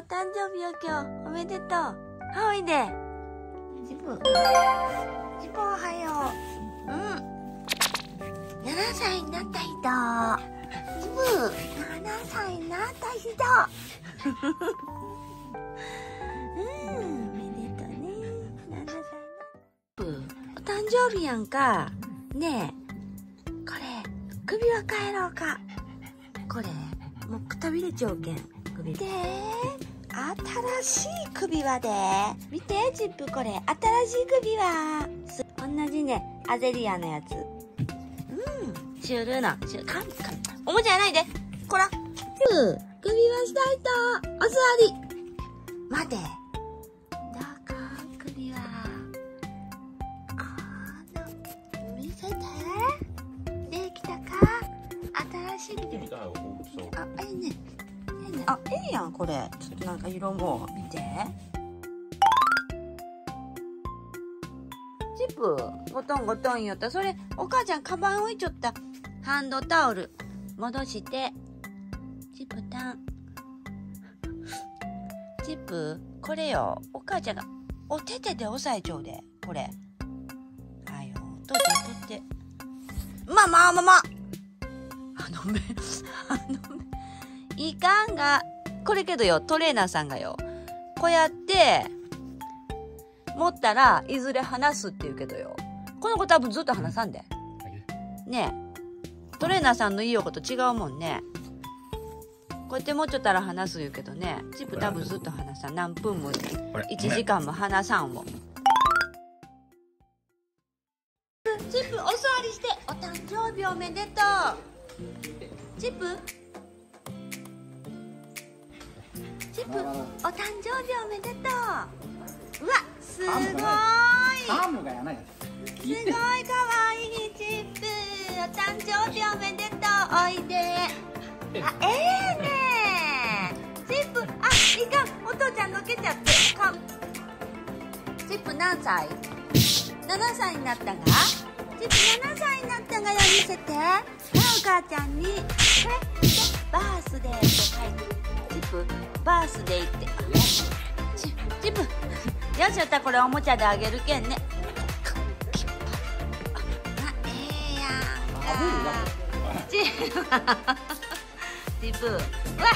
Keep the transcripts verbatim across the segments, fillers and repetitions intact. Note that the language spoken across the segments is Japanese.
誕生日よ今日。おめでとう。はおいで。ジプ。ジプおはよう。うん。ななさいになった人。ジプ。ななさいになった人。うん、おめでとうね。ななさいな。お誕生日やんか。ねえ。これ、首は変えろうか。これ、もうくたびれちゃうけん。首で、新しい首輪で。見て、ジップこれ、新しい首輪。同じね、アゼリアのやつ。うん。シュールな、シュール、かん、かん。おもちゃやないで。こら。首輪したい人、お座り。待て。どうか、首輪。この、見せて。できたか？新しい首輪。あ、ええね。ええね。あ、ええやん、これ。ちょっとなんか色も、見て。ジップ、ゴトンゴトン言った。それ、お母ちゃん、カバン置いちょった。ハンドタオル。戻して。ジップタン。ジップ、これよ。お母ちゃんが、お手手で押さえちゃうで。これ。はよ、どうぞ、取って。まあまあまあまあ。あの目、あの目。いかんが、これけどよ、トレーナーさんがよ。こうやって、持ったらいずれ離すって言うけどよ。この子多分ずっと離さんで。ねえ。トレーナーさんのいいおこと違うもんね。こうやって持っちゃったら離す言うけどね。チップ多分ずっと離さん。何分もいちじかんも離さんもん。チップお座りして。お誕生日おめでとう。チップチップお誕生日おめでとう。うわ、すごい。 アームがやない。 すごいかわいいチップ。お誕生日おめでとう。おいで。あ、ええねチップ。あ、いかん。お父ちゃんのけちゃってかん。チップ何歳？ななさいになったが？チップななさいになったがよ。見せて。はい、お母ちゃんにこれ見て。バースデーって書いてる。チップバースデーってチチップよし、やったらこれおもちゃであげるけんね。あ、ええやんか。チップうわ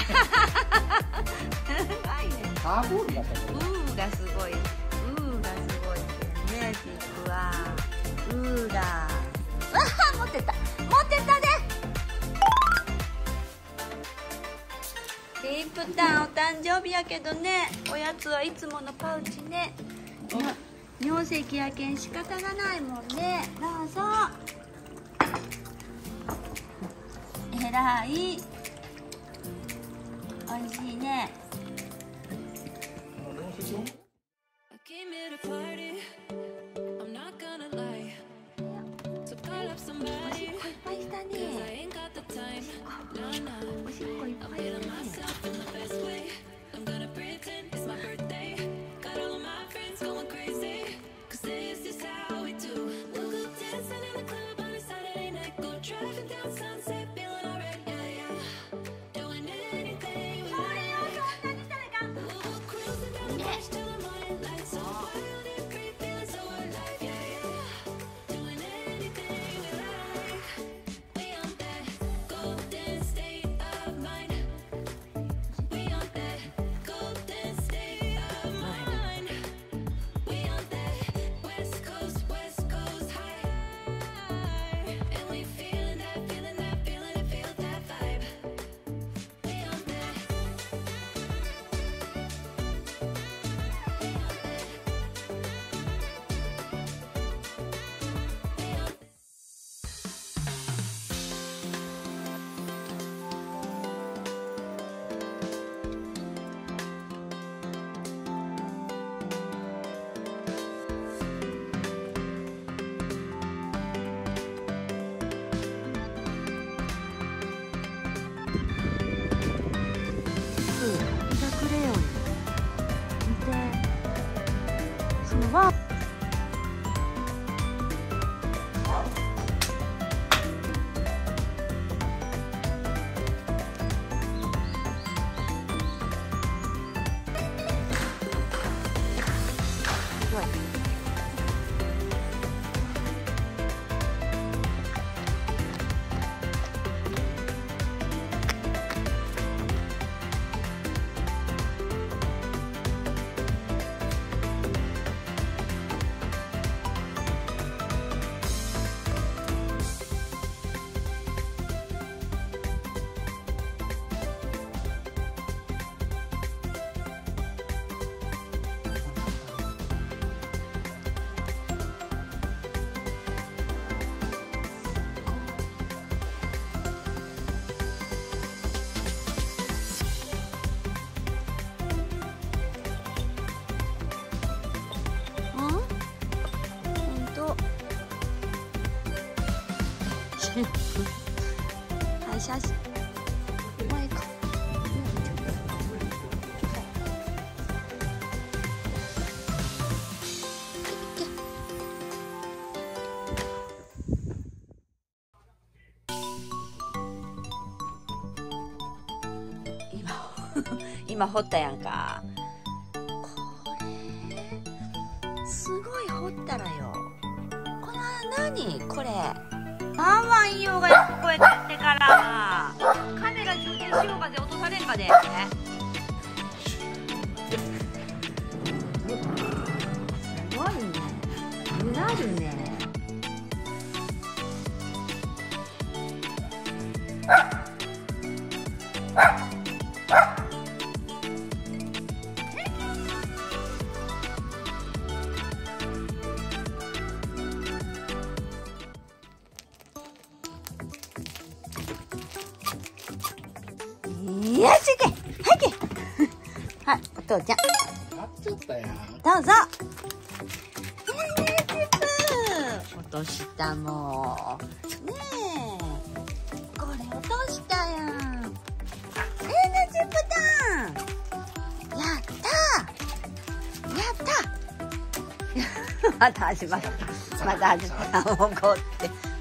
すごいね。 カーボールだったうーがすごい。うーがすごいね。チップはうーだ。わあ、持ってた持ってたで。チップタンお誕生日やけどね、おやつはいつものパウチね。尿石やけん仕方がないもんね。どうぞ。えらい。おいしいね。おしっこいっぱいしたね。おしっこいっぱいしたね。ははい、写真。前か。今、今掘ったやんか。これ、すごい掘ったらよ。これ何これ。ワンワン言いようが聞こえてってから。カメラ充電しようがで落とされんかで。すごいね。うなるね。よし、行け、はい、行け。はい、お父ちゃん。 やっちゃったやん。 どうぞ。えー、チップ。落としたもん。ねえ。これ落としたやん。えー、ね、チップタン。やったー。やったー。また始まった。また始まった。怒って。